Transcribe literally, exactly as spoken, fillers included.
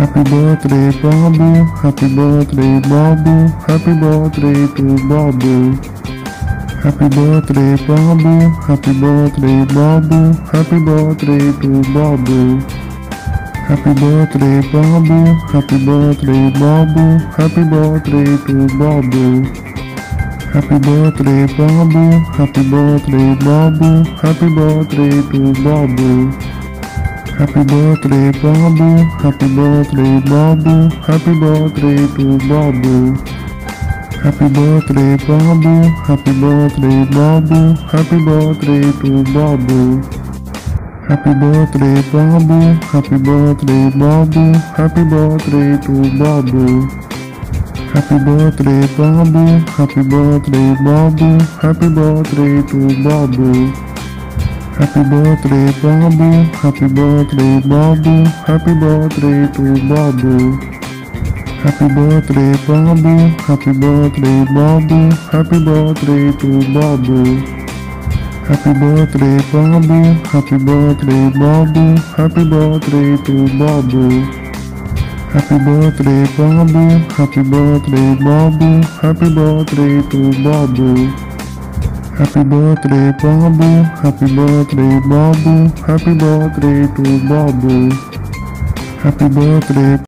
Happy birthday, Babu. Happy birthday, Babu. Happy birthday to Babu. Happy birthday, Babu. Happy birthday, Babu. Happy birthday to Babu. Happy birthday, Babu. Happy birthday, Babu. Happy birthday to Babu. Happy birthday, Babu. Happy birthday, Babu. Happy birthday to Babu. Happy birthday, Babu. Happy birthday, Babu. Happy birthday to Babu. Happy birthday, Babu. Happy birthday, Babu. Happy birthday to Babu. Happy birthday, Babu. Happy birthday, Babu. Happy birthday to Babu. Happy birthday, Babu. Happy birthday, Babu. Happy birthday to Babu. Happy birthday, Babu. Happy birthday, Babu. Happy birthday to Babu. Happy birthday, Babu. Happy birthday, Babu. Happy birthday to Babu. Happy birthday, Babu. Happy birthday, Babu. Happy birthday to Babu. Happy birthday, Babu. Happy birthday, Babu. Happy birthday to Babu. Happy birthday, Babu. Happy birthday, Babu. Happy birthday to Babu. Happy birthday.